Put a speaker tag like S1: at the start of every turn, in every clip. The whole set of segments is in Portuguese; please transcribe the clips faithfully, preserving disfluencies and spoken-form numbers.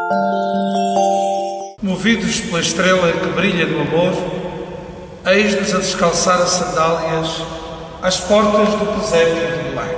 S1: Movidos pela estrela que brilha no amor, eis-nos a descalçar as sandálias às portas do presépio de Belém.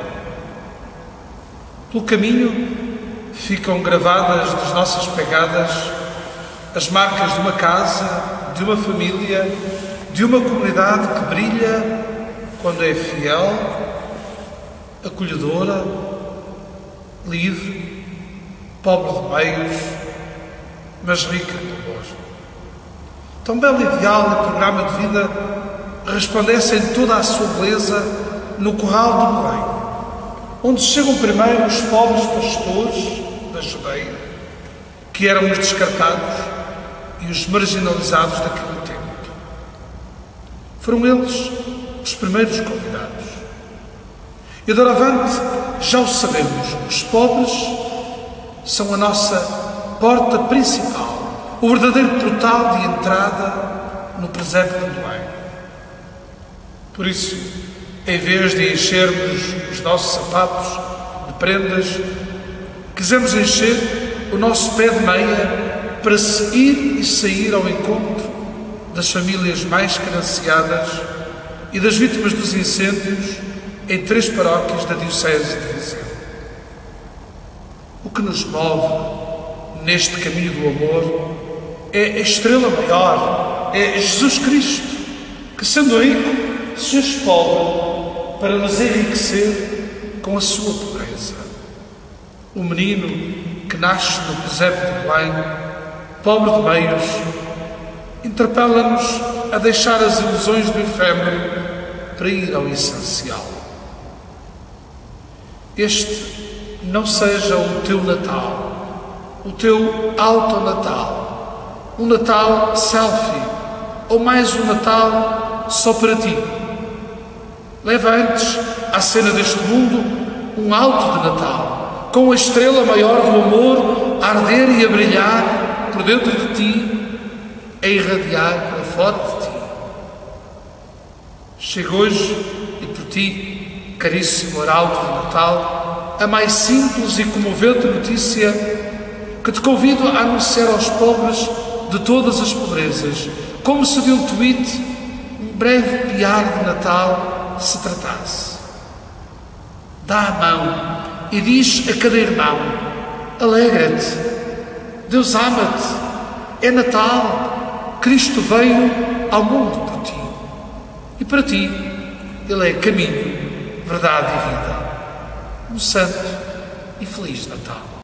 S1: Pelo caminho ficam gravadas das nossas pegadas as marcas de uma casa, de uma família, de uma comunidade que brilha quando é fiel, acolhedora, livre, pobre de meios, mas rica de amor. Tão belo ideal e programa de vida resplandece em toda a sua beleza no Curral de Belém, onde chegam primeiro os pobres pastores da Judeia, que eram os descartados e os marginalizados daquele tempo. Foram eles os primeiros convidados. E doravante, já o sabemos, os pobres são a nossa porta principal, o verdadeiro portal de entrada no presépio de Belém. Por isso, em vez de enchermos os nossos sapatos de prendas, quisemos encher o nosso pé de meia para ir e sair ao encontro das famílias mais carenciadas e das vítimas dos incêndios em três paróquias da Diocese de Viseu. O que nos move neste caminho do amor é a estrela maior, é Jesus Cristo, que, sendo rico, se fez pobre para nos enriquecer com a sua pobreza. O menino que nasce no presépio de Belém, pobre de meios, interpela-nos a deixar as ilusões do efêmero para ir ao essencial. Este não seja o teu Natal, o teu auto-Natal, um Natal selfie, ou mais um Natal só para ti. Leva antes à cena deste mundo um alto de Natal, com a estrela maior do amor a arder e a brilhar por dentro de ti, a irradiar para fora de ti. Chega hoje e por ti, caríssimo arauto de Natal, a mais simples e comovente notícia que te convido a anunciar aos pobres de todas as pobrezas, como se de um tweet, um breve piar de Natal se tratasse. Dá a mão e diz a cada irmão: alegra-te, Deus ama-te, é Natal, Cristo veio ao mundo por ti. E para ti, Ele é caminho, verdade e vida. Um santo e feliz Natal.